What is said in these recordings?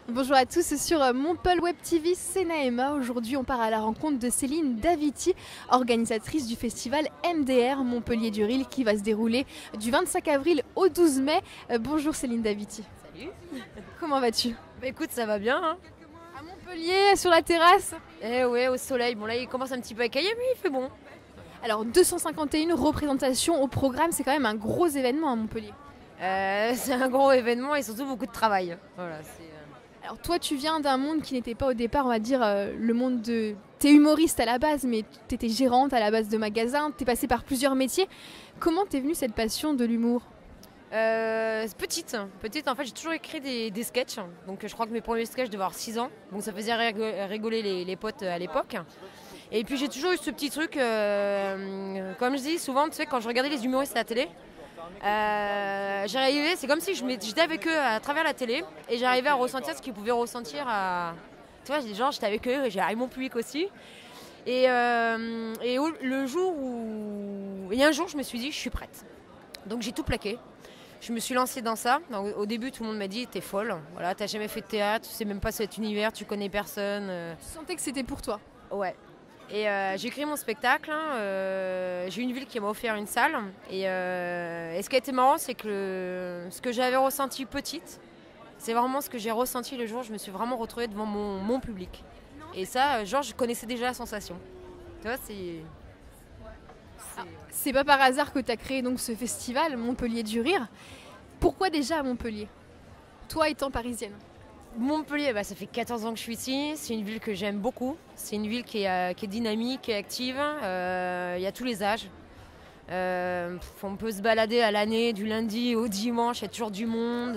Bonjour à tous sur Montpel Web TV, c'est Naëma. Aujourd'hui, on part à la rencontre de Céline Daviti, organisatrice du festival MDR Montpellier du Ril qui va se dérouler du 25 avril au 12 mai. Bonjour Céline Daviti. Salut. Comment vas-tu? Écoute, ça va bien. À Montpellier, sur la terrasse. Eh ouais, au soleil. Bon là, il commence un petit peu à cailler, mais il fait bon. Alors 251 représentations au programme, c'est quand même un gros événement à Montpellier. C'est un gros événement et surtout beaucoup de travail. Voilà, Alors toi, tu viens d'un monde qui n'était pas au départ, on va dire, le monde de... T'es humoriste à la base, mais t'étais gérante à la base de magasin, t'es passée par plusieurs métiers. Comment t'es venue cette passion de l'humour? Petite, en fait j'ai toujours écrit des sketchs. Donc je crois que mes premiers sketchs devaient avoir 6 ans. Donc ça faisait rigoler les potes à l'époque. Et puis j'ai toujours eu ce petit truc, comme je dis souvent, tu sais, quand je regardais les humoristes à la télé, j'arrivais, c'est comme si j'étais avec eux à travers la télé et j'arrivais à ressentir ce qu'ils pouvaient ressentir tu vois, genre j'étais avec eux et j'ai mon public aussi. Et le jour où... Et un jour je me suis dit, je suis prête. Donc j'ai tout plaqué. Je me suis lancée dans ça. Donc, au début, tout le monde m'a dit, t'es folle. Voilà, t'as jamais fait de théâtre, tu sais même pas cet univers, tu connais personne. Tu sentais que c'était pour toi? Ouais. Et j'ai créé mon spectacle. J'ai eu une ville qui m'a offert une salle. Et ce qui a été marrant, c'est que ce que j'avais ressenti petite, c'est vraiment ce que j'ai ressenti le jour où je me suis vraiment retrouvée devant mon public. Et ça, genre, je connaissais déjà la sensation. Tu vois, c'est... C'est pas par hasard que tu as créé donc ce festival Montpellier du Rire. Pourquoi déjà à Montpellier, toi étant parisienne? Montpellier, ça fait 14 ans que je suis ici. C'est une ville que j'aime beaucoup. C'est une ville qui est dynamique, qui est active. Il y a tous les âges. On peut se balader à l'année, du lundi au dimanche. Il y a toujours du monde.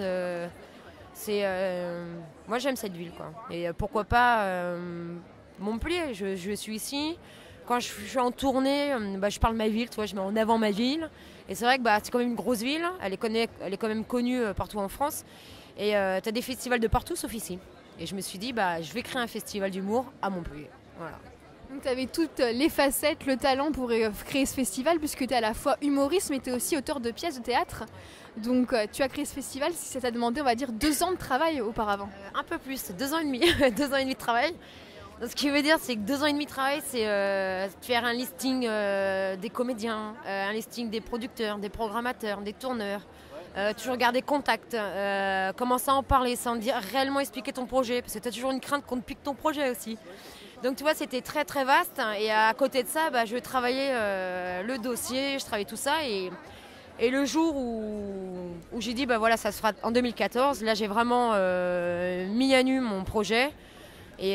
Moi, j'aime cette ville, quoi. Et pourquoi pas Montpellier, je suis ici. Quand je suis en tournée, je parle de ma ville, tu vois, je mets en avant ma ville. Et c'est vrai que c'est quand même une grosse ville, elle est quand même connue partout en France. Et tu as des festivals de partout sauf ici. Et je me suis dit, je vais créer un festival d'humour à Montpellier. Voilà. Donc tu avais toutes les facettes, le talent pour créer ce festival, puisque tu es à la fois humoriste, mais tu es aussi auteur de pièces de théâtre. Donc tu as créé ce festival, si ça t'a demandé, on va dire, 2 ans de travail auparavant. Un peu plus, 2 ans et demi, 2 ans et demi de travail. Donc, ce qui veut dire, c'est que 2 ans et demi de travail, c'est faire un listing des comédiens, un listing des producteurs, des programmateurs, des tourneurs. Toujours garder contact, commencer à en parler sans dire réellement expliquer ton projet, parce que tu as toujours une crainte qu'on te pique ton projet aussi. Donc tu vois, c'était très très vaste. Et à côté de ça, je travaillais le dossier, je travaillais tout ça. Et le jour où j'ai dit, voilà, ça se fera en 2014, là j'ai vraiment mis à nu mon projet. Et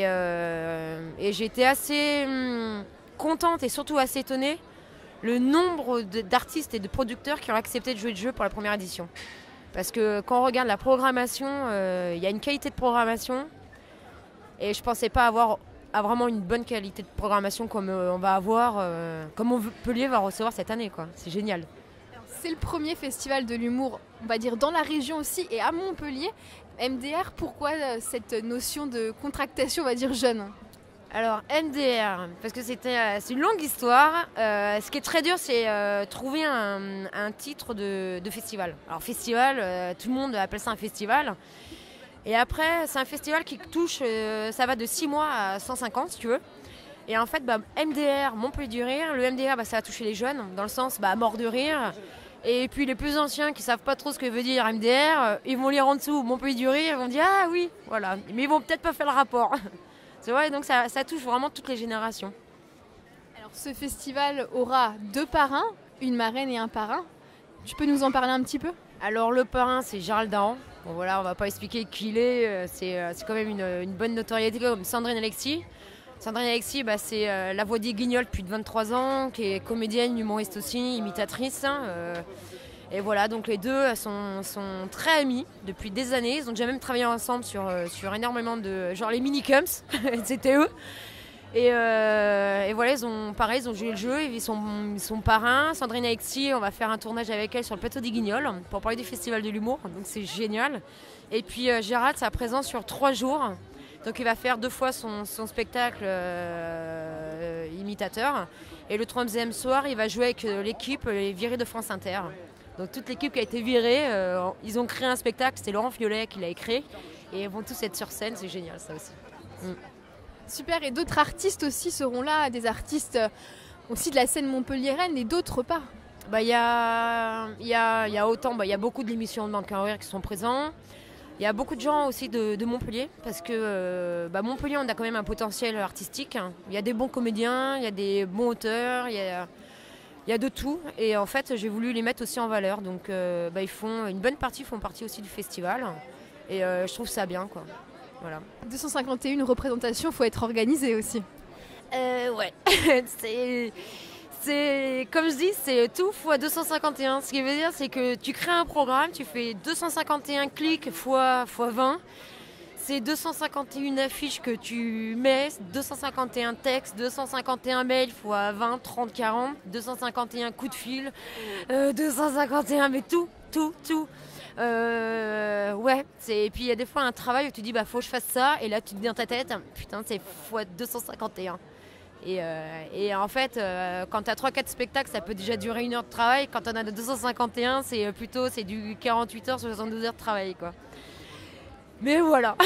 j'étais assez contente et surtout assez étonnée le nombre d'artistes et de producteurs qui ont accepté de jouer le jeu pour la première édition. Parce que quand on regarde la programmation, il y a une qualité de programmation et je ne pensais pas avoir vraiment une bonne qualité de programmation comme on va avoir, comme Montpellier va recevoir cette année, quoi. C'est génial. C'est le premier festival de l'humour, on va dire, dans la région aussi et à Montpellier. MDR, pourquoi cette notion de contractation, on va dire, jeune? Alors MDR, parce que c'est une longue histoire. Ce qui est très dur, c'est trouver un titre de festival. Alors festival, tout le monde appelle ça un festival. Et après, c'est un festival qui touche, ça va de 6 mois à 150 si tu veux. Et en fait, MDR, Montpellier du Rire, le MDR, ça va toucher les jeunes, dans le sens mort de rire. Et puis les plus anciens qui savent pas trop ce que veut dire MDR, ils vont lire en dessous Montpellier du Rire, ils vont dire ah oui, voilà. Mais ils vont peut-être pas faire le rapport. C'est vrai, donc ça touche vraiment toutes les générations. Alors ce festival aura 2 parrains, une marraine et un parrain. Tu peux nous en parler un petit peu? Alors le parrain, c'est Gérald Dahan. Bon voilà, on va pas expliquer qui il est. C'est quand même une bonne notoriété comme Sandrine Alexis. Sandrine Alexis, c'est la voix des Guignols depuis 23 ans, qui est comédienne, humoriste aussi, imitatrice. Et voilà, donc les deux sont très amis depuis des années. Ils ont déjà même travaillé ensemble sur énormément de... Genre les minicums, c'était eux. Et voilà, ils ont joué le jeu, ils sont parrains. Sandrine Alexis, on va faire un tournage avec elle sur le plateau des Guignols pour parler du Festival de l'humour, donc c'est génial. Et puis Gérald, sa présence sur 3 jours. Donc il va faire 2 fois son spectacle imitateur. Et le 3e soir, il va jouer avec l'équipe Les Virés de France Inter. Donc toute l'équipe qui a été virée, ils ont créé un spectacle, c'était Laurent Violet qui l'a écrit. Et ils vont tous être sur scène, c'est génial ça aussi. Super, et d'autres artistes aussi seront là, des artistes aussi de la scène montpelliéraine et d'autres pas. Il y a autant, il y a beaucoup d'émissions de Bancaire qui sont présents. Il y a beaucoup de gens aussi de Montpellier, parce que Montpellier, on a quand même un potentiel artistique. Il y a des bons comédiens, il y a des bons auteurs, il y a de tout. Et en fait, j'ai voulu les mettre aussi en valeur. Donc une bonne partie font partie aussi du festival. Et je trouve ça bien, quoi. Voilà. 251 représentations, il faut être organisé aussi. Ouais, c'est comme je dis, c'est tout fois 251. Ce qui veut dire, c'est que tu crées un programme, tu fais 251 clics fois 20. C'est 251 affiches que tu mets, 251 textes, 251 mails fois 20, 30, 40, 251 coups de fil, 251, mais tout. Ouais, et puis il y a des fois un travail où tu dis faut que je fasse ça, et là tu te dis dans ta tête, putain, c'est fois 251. Et en fait, quand tu as 3-4 spectacles, ça peut déjà durer 1 heure de travail. Quand on a 251, c'est du 48 heures, 72 heures de travail, quoi. Mais voilà,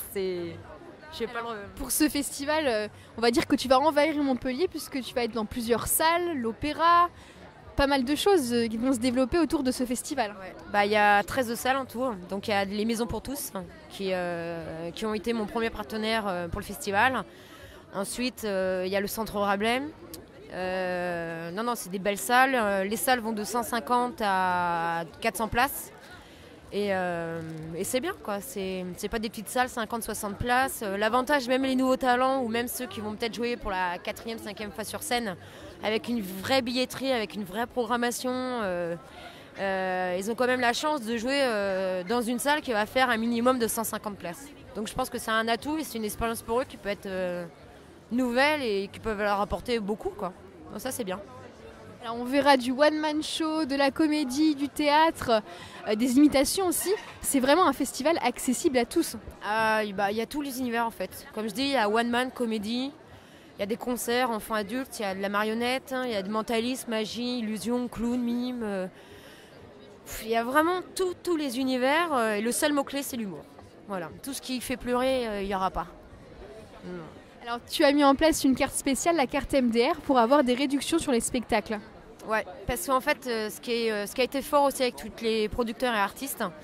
Pour ce festival, on va dire que tu vas envahir Montpellier puisque tu vas être dans plusieurs salles, l'opéra, pas mal de choses qui vont se développer autour de ce festival. Ouais. Y a 13 salles en tout, donc il y a les Maisons pour tous qui ont été mon premier partenaire pour le festival. Ensuite, il y a le Centre Rabelais. C'est des belles salles. Les salles vont de 150 à 400 places. Et c'est bien, quoi. C'est pas des petites salles, 50-60 places. L'avantage, même les nouveaux talents, ou même ceux qui vont peut-être jouer pour la 4e, 5e fois sur scène, avec une vraie billetterie, avec une vraie programmation, ils ont quand même la chance de jouer dans une salle qui va faire un minimum de 150 places. Donc je pense que c'est un atout et c'est une expérience pour eux qui peut être nouvelle et qui peuvent leur apporter beaucoup, quoi. Donc ça, c'est bien. Alors on verra du one-man show, de la comédie, du théâtre, des imitations aussi. C'est vraiment un festival accessible à tous. Il y a tous les univers, en fait. Comme je dis, il y a one-man, comédie, il y a des concerts, enfants adultes, il y a de la marionnette, il y a du mentalisme, magie, illusion, clown, mime. Il y a vraiment tous les univers. Et le seul mot-clé, c'est l'humour. Voilà. Tout ce qui fait pleurer, il n'y aura pas. Non. Alors tu as mis en place une carte spéciale, la carte MDR, pour avoir des réductions sur les spectacles. Ouais, parce qu'en fait, ce qui a été fort aussi avec tous les producteurs et artistes, tout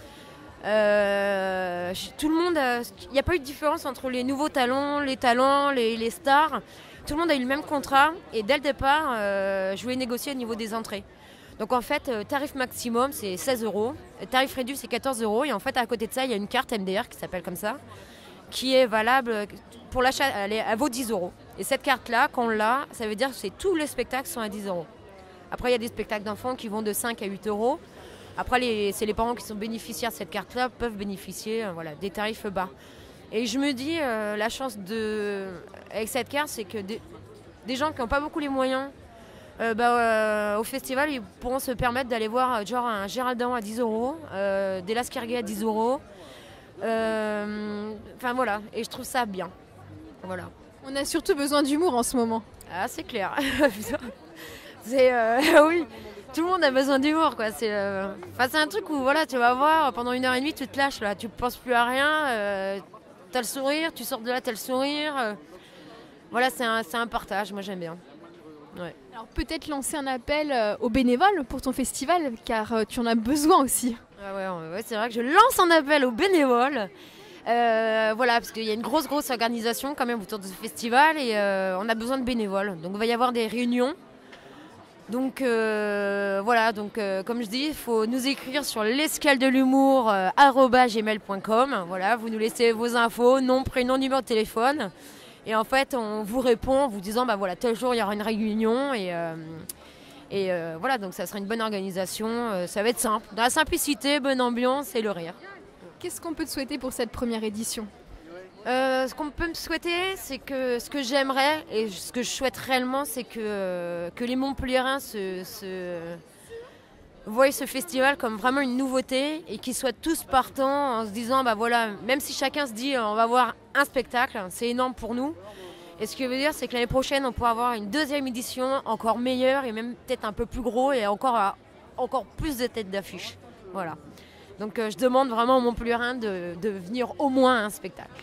le monde, il n'y a pas eu de différence entre les nouveaux talents, les stars. Tout le monde a eu le même contrat et dès le départ, je voulais négocier au niveau des entrées. Donc en fait, tarif maximum, c'est 16 €, tarif réduit, c'est 14 €. Et en fait, à côté de ça, il y a une carte MDR qui s'appelle comme ça, qui est valable pour l'achat, elle vaut 10 €. Et cette carte-là, quand on l'a, ça veut dire que tous les spectacles sont à 10 €. Après, il y a des spectacles d'enfants qui vont de 5 à 8 €. Après, c'est les parents qui sont bénéficiaires de cette carte-là peuvent bénéficier des tarifs bas. Et je me dis, la chance avec cette carte, c'est que des gens qui n'ont pas beaucoup les moyens, au festival, ils pourront se permettre d'aller voir genre un Géraldin à 10 €, des Lascarguet à 10 €. Voilà, et je trouve ça bien. Voilà. On a surtout besoin d'humour en ce moment. Ah, c'est clair. Oui, tout le monde a besoin d'humour, quoi. C'est un truc où tu vas voir pendant 1h30, tu te lâches là, tu penses plus à rien, t'as le sourire, tu sors de là, t'as le sourire. C'est un partage, moi j'aime bien. Ouais. Alors peut-être lancer un appel aux bénévoles pour ton festival, car tu en as besoin aussi. Ah ouais, c'est vrai que je lance un appel aux bénévoles. Parce qu'il y a une grosse organisation quand même autour de ce festival et on a besoin de bénévoles. Donc il va y avoir des réunions. Donc comme je dis, il faut nous écrire sur l'escaledelumour@gmail.com. Voilà, vous nous laissez vos infos, nom, prénom, numéro de téléphone. Et en fait, on vous répond en vous disant, tel jour, il y aura une réunion. Donc ça sera une bonne organisation. Ça va être simple. Dans la simplicité, bonne ambiance et le rire. Qu'est-ce qu'on peut te souhaiter pour cette première édition ? Ce qu'on peut me souhaiter, c'est que ce que j'aimerais et ce que je souhaite réellement, c'est que les Montpelliérains voient ce festival comme vraiment une nouveauté et qu'ils soient tous partants en se disant, même si chacun se dit on va voir un spectacle, c'est énorme pour nous. Et ce que veut dire, c'est que l'année prochaine, on pourra avoir une deuxième édition encore meilleure et même peut-être un peu plus gros et encore plus de têtes d'affiche. Voilà. Donc je demande vraiment aux Montpelliérains de venir au moins à un spectacle.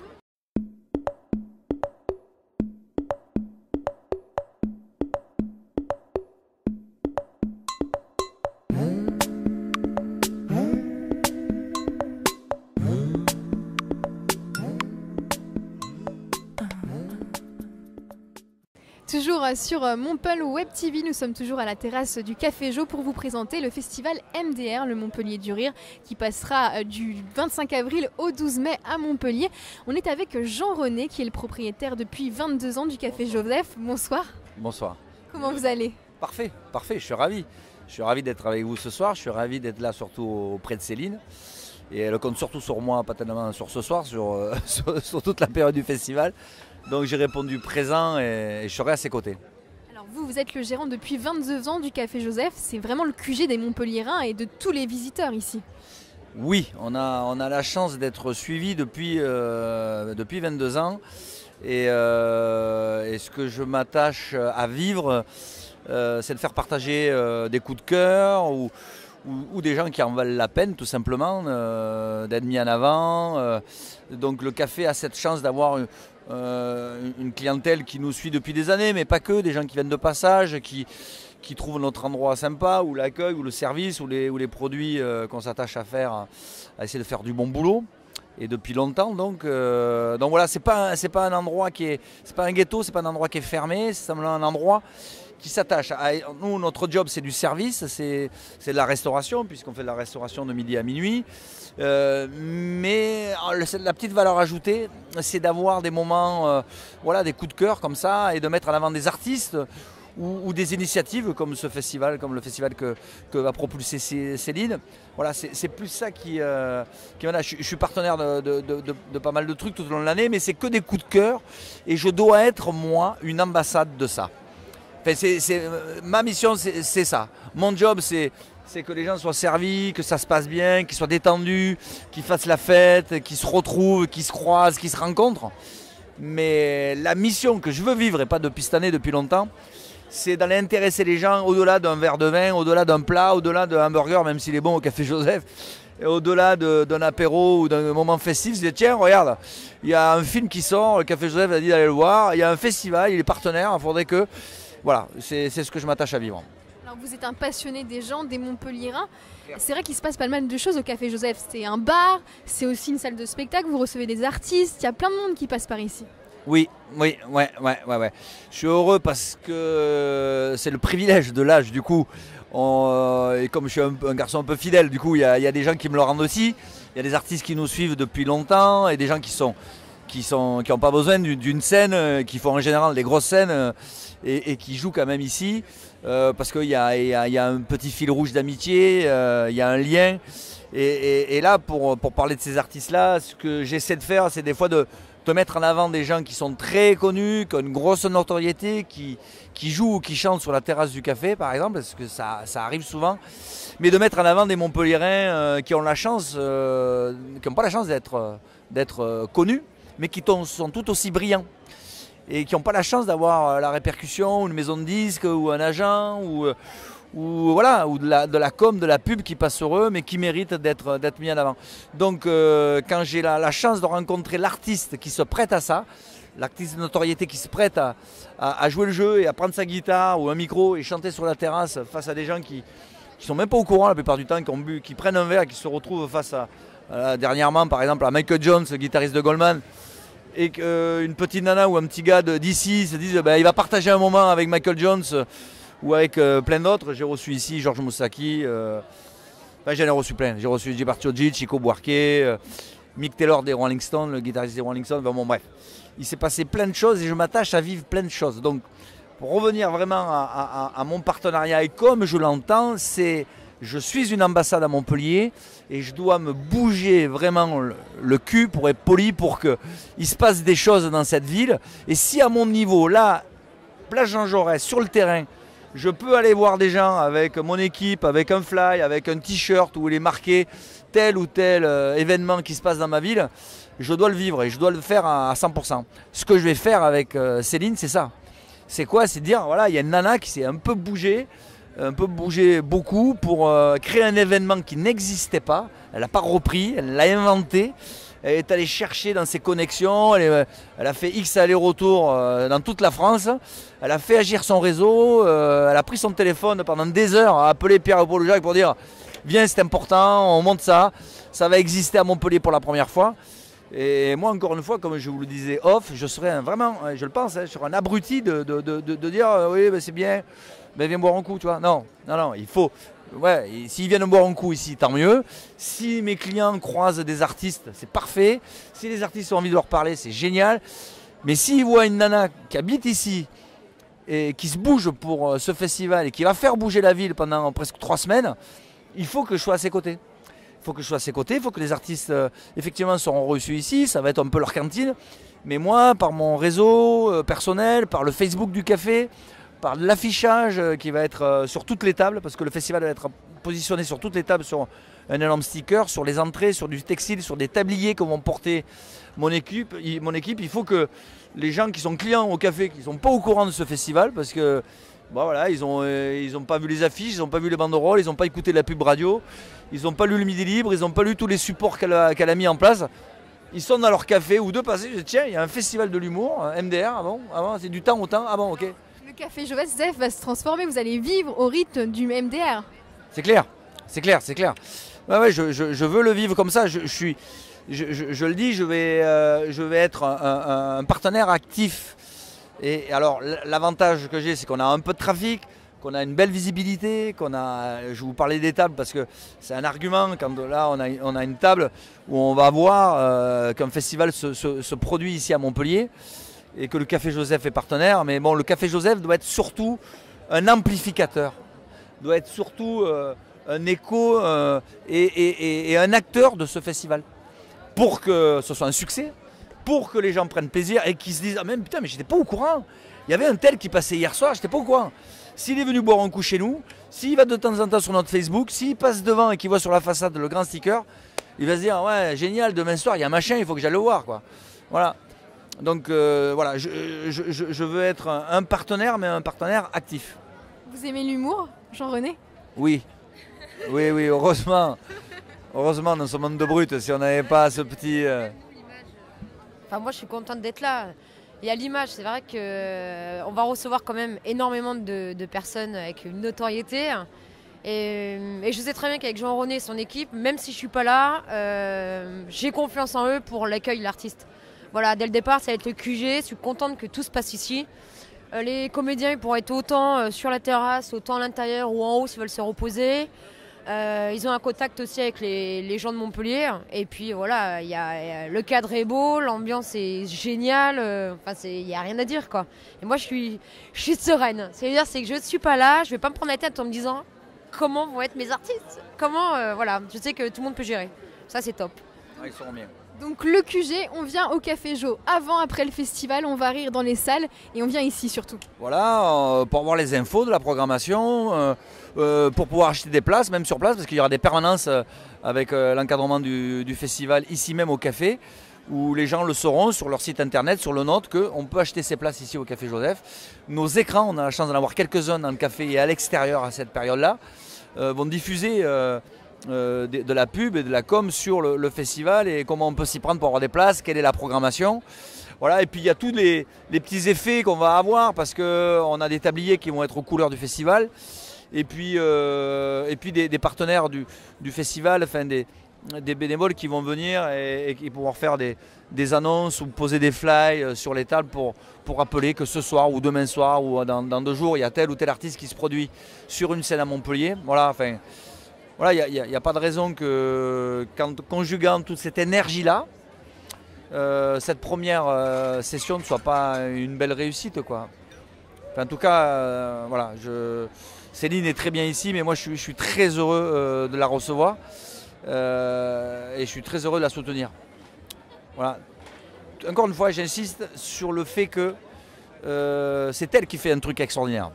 Toujours sur Montpel Web TV, nous sommes toujours à la terrasse du Café Jo pour vous présenter le festival MDR, le Montpellier du Rire, qui passera du 25 avril au 12 mai à Montpellier. On est avec Jean-René, qui est le propriétaire depuis 22 ans du Café Joseph. Bonsoir. Bonsoir. Comment vous allez? Parfait, parfait, je suis ravi. Je suis ravi d'être avec vous ce soir, je suis ravi d'être là surtout auprès de Céline. Et elle compte surtout sur moi, pas tellement sur ce soir, sur toute la période du festival. Donc j'ai répondu présent et je serai à ses côtés. Alors vous êtes le gérant depuis 22 ans du Café Joseph. C'est vraiment le QG des Montpelliérains et de tous les visiteurs ici. Oui, on a la chance d'être suivi depuis 22 ans. Et ce que je m'attache à vivre, c'est de faire partager des coups de cœur ou des gens qui en valent la peine tout simplement, d'être mis en avant. Donc le café a cette chance d'avoir une clientèle qui nous suit depuis des années, mais pas que, des gens qui viennent de passage, qui trouvent notre endroit sympa, ou l'accueil, ou le service, ou les produits qu'on s'attache à faire, à essayer de faire du bon boulot. Et depuis longtemps, donc voilà, c'est pas un endroit c'est pas un ghetto, c'est pas un endroit qui est fermé, c'est simplement un endroit qui s'attache. Nous, notre job, c'est du service, c'est de la restauration, puisqu'on fait de la restauration de midi à minuit. Mais la petite valeur ajoutée, c'est d'avoir des moments, des coups de cœur comme ça, et de mettre en avant des artistes ou des initiatives comme ce festival, comme le festival que va propulser Céline. Voilà, c'est plus ça qui voilà, je suis partenaire de pas mal de trucs tout au long de l'année, mais c'est que des coups de cœur, et je dois être, moi, une ambassade de ça. Ma mission, c'est ça. Mon job, c'est que les gens soient servis, que ça se passe bien, qu'ils soient détendus, qu'ils fassent la fête, qu'ils se retrouvent, qu'ils se croisent, qu'ils se rencontrent. Mais la mission que je veux vivre, et pas depuis cette année, depuis longtemps, c'est d'aller intéresser les gens au-delà d'un verre de vin, au-delà d'un plat, au-delà d'un hamburger, même s'il est bon au Café Joseph, et au-delà d'un apéro ou d'un moment festif. C'est tiens, regarde, il y a un film qui sort, le Café Joseph a dit d'aller le voir, il y a un festival, il est partenaire, il faudrait que... Voilà, c'est ce que je m'attache à vivre. Alors vous êtes un passionné des gens, des Montpelliérains. C'est vrai qu'il se passe pas mal de choses au Café Joseph. C'est un bar, c'est aussi une salle de spectacle, vous recevez des artistes, il y a plein de monde qui passe par ici. Oui, ouais. Je suis heureux parce que c'est le privilège de l'âge, du coup. Et comme je suis un garçon un peu fidèle, du coup, il y a des gens qui me le rendent aussi. Il y a des artistes qui nous suivent depuis longtemps et des gens qui n'ont pas besoin d'une scène, qui font en général des grosses scènes et qui jouent quand même ici, parce qu'il y a un petit fil rouge d'amitié, il y a un lien. Et là, pour parler de ces artistes-là, ce que j'essaie de faire, c'est des fois de mettre en avant des gens qui sont très connus, qui ont une grosse notoriété, qui jouent ou qui chantent sur la terrasse du café, par exemple, parce que ça arrive souvent, mais de mettre en avant des Montpelliérains qui ont la chance, qui n'ont pas la chance d'être connus, mais qui sont tout aussi brillants et qui n'ont pas la chance d'avoir la répercussion, ou une maison de disques, ou un agent, ou de la com, de la pub qui passe sur eux, mais qui méritent d'être mis en avant. Donc quand j'ai la chance de rencontrer l'artiste qui se prête à ça, l'artiste de notoriété qui se prête à jouer le jeu et à prendre sa guitare ou un micro et chanter sur la terrasse face à des gens qui sont même pas au courant la plupart du temps, qui prennent un verre et qui se retrouvent face à dernièrement par exemple à Michael Jones, le guitariste de Goldman, et qu'une petite nana ou un petit gars d'ici se disent il va partager un moment avec Michael Jones ou avec plein d'autres. J'ai reçu ici Georges Moussaki, j'en ai reçu plein. J'ai reçu Gilberto Gil, Chico Buarque, Mick Taylor des Rolling Stones, le guitariste des Rolling Stones. Bref, il s'est passé plein de choses et je m'attache à vivre plein de choses. Donc pour revenir vraiment à mon partenariat, et comme je l'entends, je suis une ambassade à Montpellier et je dois me bouger vraiment le cul, pour être poli, pour qu'il se passe des choses dans cette ville. Et si à mon niveau, là, place Jean Jaurès, sur le terrain, je peux aller voir des gens avec mon équipe, avec un fly, avec un t-shirt où il est marqué tel ou tel événement qui se passe dans ma ville, je dois le vivre et je dois le faire à 100%. Ce que je vais faire avec Céline, c'est ça. C'est quoi? C'est dire, voilà, il y a une nana qui s'est un peu bougée, un peu bougé beaucoup pour créer un événement qui n'existait pas. Elle n'a pas repris, elle l'a inventé. Elle est allée chercher dans ses connexions, elle a fait X allers-retours dans toute la France. Elle a fait agir son réseau, elle a pris son téléphone pendant des heures à appeler Pierre et Paul Jacques pour dire viens, c'est important, on monte ça, ça va exister à Montpellier pour la première fois. Et moi, encore une fois, comme je vous le disais off, je serais vraiment, je le pense, je serais un abruti de dire oui, ben c'est bien, ben viens boire un coup, tu vois. Non, il faut. Ouais, s'ils viennent boire un coup ici, tant mieux. Si mes clients croisent des artistes, c'est parfait. Si les artistes ont envie de leur parler, c'est génial. Mais s'ils voient une nana qui habite ici et qui se bouge pour ce festival et qui va faire bouger la ville pendant presque 3 semaines, il faut que je sois à ses côtés. Il faut que je sois à ses côtés, il faut que les artistes effectivement seront reçus ici, ça va être un peu leur cantine. Mais moi, par mon réseau personnel, par le Facebook du café, par l'affichage qui va être sur toutes les tables, parce que le festival va être positionné sur toutes les tables, sur un énorme sticker, sur les entrées, sur du textile, sur des tabliers que vont porter mon équipe. Il faut que les gens qui sont clients au café, qui ne sont pas au courant de ce festival, parce que bon, voilà, ils ont pas vu les affiches, ils n'ont pas vu les banderoles, ils n'ont pas écouté la pub radio, ils n'ont pas lu le Midi Libre, ils n'ont pas lu tous les supports qu'elle a mis en place. Ils sont dans leur café ou deux passés, je dis tiens, il y a un festival de l'humour, MDR, ah bon, c'est du temps au temps, ah bon, ok. Le café Joseph va se transformer, vous allez vivre au rythme du MDR. C'est clair, c'est clair. Ouais, je veux le vivre comme ça, je le dis, je vais être un partenaire actif. Et alors l'avantage que j'ai, c'est qu'on a un peu de trafic, qu'on a une belle visibilité, je vous parlais des tables parce que c'est un argument, quand là on a une table où on va voir qu'un festival se produit ici à Montpellier et que le Café Joseph est partenaire, mais bon, le Café Joseph doit être surtout un amplificateur, doit être surtout un écho et un acteur de ce festival pour que ce soit un succès, pour que les gens prennent plaisir et qu'ils se disent ah même putain mais j'étais pas au courant, il y avait un tel qui passait hier soir, j'étais pas au courant. S'il est venu boire un coup chez nous, s'il va de temps en temps sur notre Facebook, s'il passe devant et qu'il voit sur la façade le grand sticker, il va se dire ouais génial, demain soir il y a machin, il faut que j'aille le voir quoi. Voilà. Donc voilà, je veux être un partenaire, mais un partenaire actif. Vous aimez l'humour, Jean-René? Oui, heureusement. Heureusement dans ce monde de brut, si on n'avait pas ce petit... Enfin, moi je suis contente d'être là. Il y a l'image, c'est vrai qu'on va recevoir quand même énormément de personnes avec une notoriété. Et je sais très bien qu'avec Jean-René et son équipe, même si je ne suis pas là, j'ai confiance en eux pour l'accueil de l'artiste. Voilà, dès le départ, ça va être le QG. Je suis contente que tout se passe ici. Les comédiens ils pourront être autant sur la terrasse, autant à l'intérieur ou en haut s'ils veulent se reposer. Ils ont un contact aussi avec les gens de Montpellier. Et puis voilà, le cadre est beau, l'ambiance est géniale. Il n'y a rien à dire quoi. Et moi je suis sereine. C'est-à-dire c'est que je ne suis pas là, je ne vais pas me prendre la tête en me disant comment vont être mes artistes. Voilà, je sais que tout le monde peut gérer. Ça c'est top. Ouais, ils seront bien. Donc le QG, on vient au Café Jo avant, après le festival, on va rire dans les salles et on vient ici surtout. Voilà, pour avoir les infos de la programmation, pour pouvoir acheter des places, même sur place, parce qu'il y aura des permanences avec l'encadrement du festival ici même au café, où les gens le sauront sur leur site internet, sur le nôtre, qu'on peut acheter ses places ici au Café Joseph. Nos écrans, on a la chance d'en avoir quelques-uns dans le café et à l'extérieur à cette période-là, vont diffuser... de la pub et de la com sur le festival et comment on peut s'y prendre pour avoir des places, quelle est la programmation. Voilà, et puis il y a tous les petits effets qu'on va avoir parce qu'on a des tabliers qui vont être aux couleurs du festival et puis des partenaires du festival, enfin des bénévoles qui vont venir et qui pourront faire des annonces ou poser des flyers sur les tables pour rappeler que ce soir ou demain soir ou dans 2 jours il y a tel ou tel artiste qui se produit sur une scène à Montpellier. Voilà, enfin... Voilà, il n'y a pas de raison que, conjuguant toute cette énergie-là, cette première session ne soit pas une belle réussite, quoi. Enfin, en tout cas, voilà, Céline est très bien ici, mais moi je suis très heureux de la recevoir et je suis très heureux de la soutenir. Voilà. Encore une fois, j'insiste sur le fait que c'est elle qui fait un truc extraordinaire.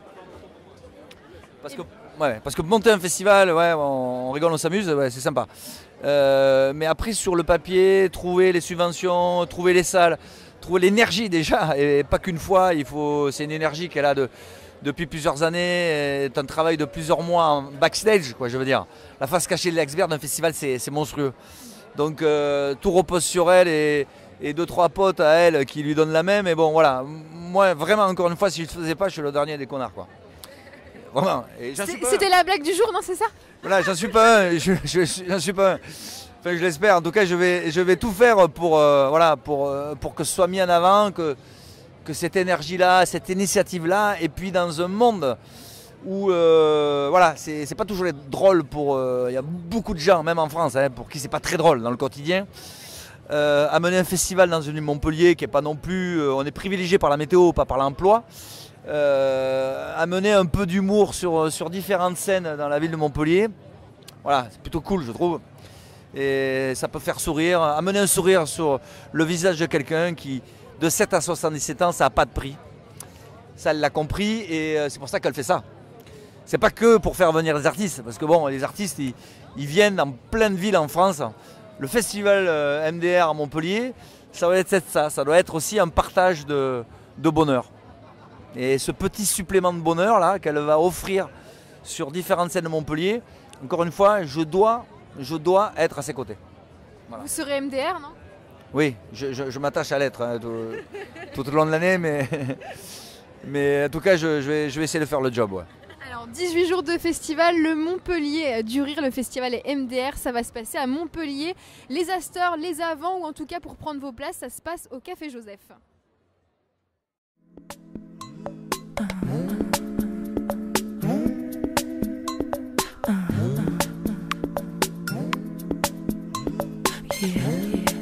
Parce que monter un festival, ouais, on rigole, on s'amuse, ouais, c'est sympa. Mais après, sur le papier, trouver les subventions, trouver les salles, trouver l'énergie déjà, et pas qu'une fois, c'est une énergie qu'elle a depuis plusieurs années, est un travail de plusieurs mois en backstage, quoi, je veux dire. La face cachée de l'expert d'un festival, c'est monstrueux. Donc tout repose sur elle et 2-3 potes à elle qui lui donnent la même. Mais bon, voilà. Moi, vraiment, encore une fois, si je ne le faisais pas, je suis le dernier des connards, quoi. Vraiment. C'était la blague du jour, non, c'est ça? Voilà, j'en suis pas un. J'en suis pas un. Enfin, je l'espère. En tout cas, je vais tout faire pour, voilà, pour que ce soit mis en avant, que cette énergie-là, cette initiative-là, et puis dans un monde où, voilà, c'est pas toujours drôle pour. Il y a beaucoup de gens, même en France, hein, pour qui c'est pas très drôle dans le quotidien. Amener un festival dans une Montpellier qui est pas non plus. On est privilégié par la météo, pas par l'emploi. Amener un peu d'humour sur différentes scènes dans la ville de Montpellier. Voilà, c'est plutôt cool, je trouve. Et ça peut faire sourire, amener un sourire sur le visage de quelqu'un qui, de 7 à 77 ans, ça n'a pas de prix. Ça, elle l'a compris et c'est pour ça qu'elle fait ça. C'est pas que pour faire venir les artistes, parce que bon, les artistes, ils viennent dans plein de villes en France. Le festival MDR à Montpellier, ça doit être ça. Ça doit être aussi un partage de bonheur. Et ce petit supplément de bonheur là qu'elle va offrir sur différentes scènes de Montpellier, encore une fois, je dois être à ses côtés. Voilà. Vous serez MDR, non? Oui, je m'attache à l'être hein, tout au long de l'année, mais en tout cas, je vais essayer de faire le job. Ouais. Alors, 18 jours de festival, le Montpellier du Rire, le festival est MDR, ça va se passer à Montpellier. Les Astors, les Avants, ou en tout cas pour prendre vos places, ça se passe au Café Joseph. Yeah.